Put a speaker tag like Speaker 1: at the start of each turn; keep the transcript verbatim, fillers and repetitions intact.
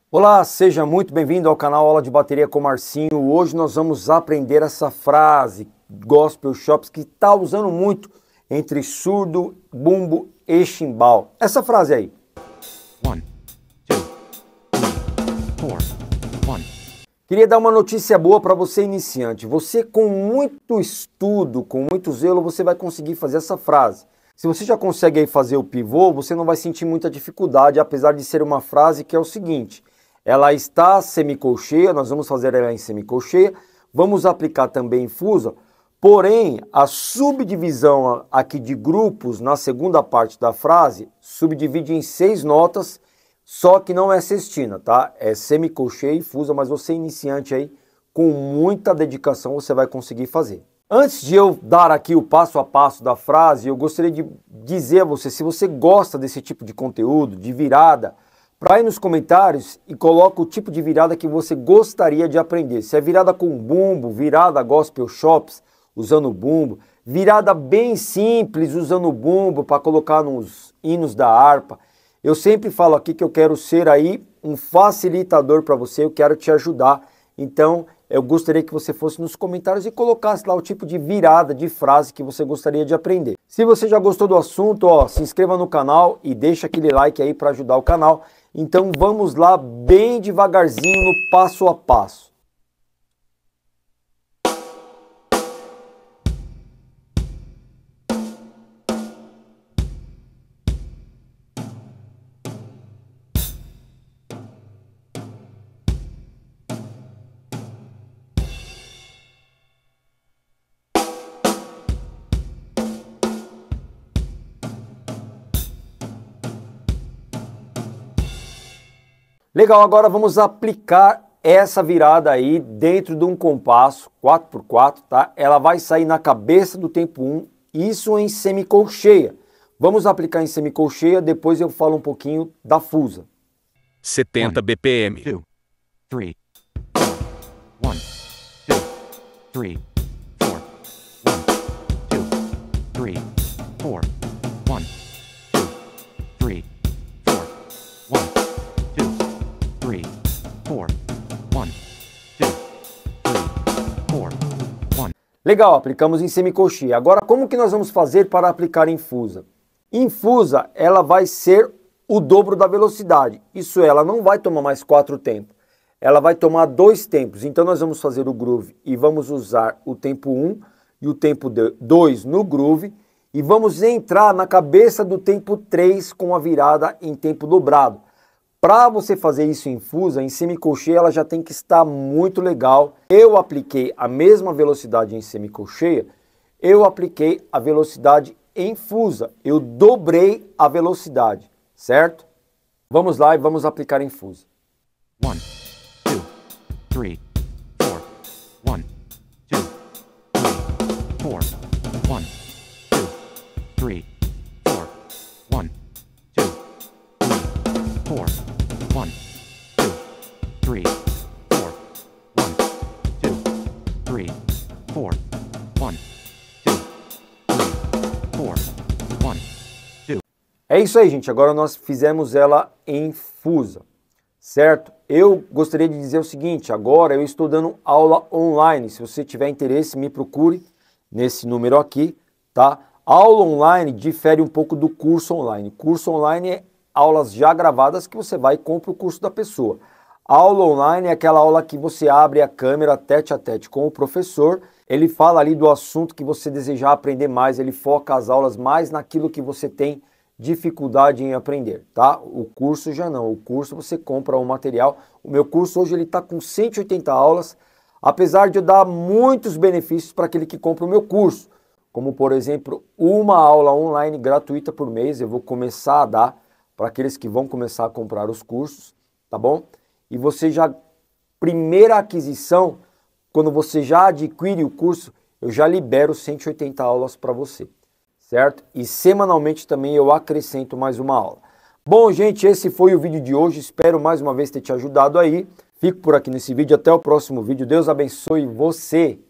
Speaker 1: Olá, seja muito bem-vindo ao canal Aula de Bateria com Marcinho. Hoje nós vamos aprender essa frase Gospel Shops que está usando muito entre surdo, bumbo e chimbal. Essa frase aí.
Speaker 2: One, two, three, four, one.
Speaker 1: Queria dar uma notícia boa para você iniciante. Você com muito estudo, com muito zelo, você vai conseguir fazer essa frase. Se você já consegue aí fazer o pivô, você não vai sentir muita dificuldade, apesar de ser uma frase que é o seguinte. Ela está semicolcheia, nós vamos fazer ela em semicolcheia, vamos aplicar também em fusa, porém a subdivisão aqui de grupos na segunda parte da frase subdivide em seis notas, só que não é sextina, tá? É semicolcheia e fusa, mas você iniciante aí, com muita dedicação você vai conseguir fazer. Antes de eu dar aqui o passo a passo da frase, eu gostaria de dizer a você, se você gosta desse tipo de conteúdo, de virada, para ir nos comentários e coloca o tipo de virada que você gostaria de aprender. Se é virada com bumbo, virada Gospel Shops, usando bumbo, virada bem simples, usando bumbo para colocar nos hinos da harpa. Eu sempre falo aqui que eu quero ser aí um facilitador para você, eu quero te ajudar. Então, eu gostaria que você fosse nos comentários e colocasse lá o tipo de virada, de frase que você gostaria de aprender. Se você já gostou do assunto, ó, se inscreva no canal e deixa aquele like aí para ajudar o canal. Então vamos lá bem devagarzinho no passo a passo. Legal, agora vamos aplicar essa virada aí dentro de um compasso quatro por quatro, tá? Ela vai sair na cabeça do tempo um, isso em semicolcheia. Vamos aplicar em semicolcheia, depois eu falo um pouquinho da fusa.
Speaker 2: setenta B P M.
Speaker 3: Two, three, four. One, two, three, four. One, two, three, four. One, two, three, four. One, two, three, four. One, two, three, four. One.
Speaker 1: Legal, aplicamos em semicolcheia. Agora, como que nós vamos fazer para aplicar em fusa? Em fusa, ela vai ser o dobro da velocidade. Isso ela não vai tomar mais quatro tempos. Ela vai tomar dois tempos. Então nós vamos fazer o groove e vamos usar o tempo um e o tempo dois no groove e vamos entrar na cabeça do tempo três com a virada em tempo dobrado. Para você fazer isso em fusa, em semicolcheia, ela já tem que estar muito legal. Eu apliquei a mesma velocidade em semicolcheia, eu apliquei a velocidade em fusa. Eu dobrei a velocidade. Certo? Vamos lá e vamos aplicar em fusa.
Speaker 3: One, two, three, four. One, two, three, four. One, two, three, four. One, two, three, four. One, two, three, four. One, two, three, four. One, two, three, four. One, two.
Speaker 1: É isso aí, gente. Agora nós fizemos ela em fusa, certo? Eu gostaria de dizer o seguinte, agora eu estou dando aula online. Se você tiver interesse, me procure nesse número aqui, tá? Aula online difere um pouco do curso online. Curso online é aulas já gravadas que você vai e compra o curso da pessoa. Aula online é aquela aula que você abre a câmera tete a tete com o professor. Ele fala ali do assunto que você desejar aprender mais, ele foca as aulas mais naquilo que você tem dificuldade em aprender, tá? O curso já não, o curso você compra o material. O meu curso hoje ele está com cento e oitenta aulas, apesar de eu dar muitos benefícios para aquele que compra o meu curso, como por exemplo, uma aula online gratuita por mês, eu vou começar a dar para aqueles que vão começar a comprar os cursos, tá bom? E você já, primeira aquisição, quando você já adquire o curso, eu já libero cento e oitenta aulas para você. Certo? E semanalmente também eu acrescento mais uma aula. Bom, gente, esse foi o vídeo de hoje. Espero mais uma vez ter te ajudado aí. Fico por aqui nesse vídeo. Até o próximo vídeo. Deus abençoe você.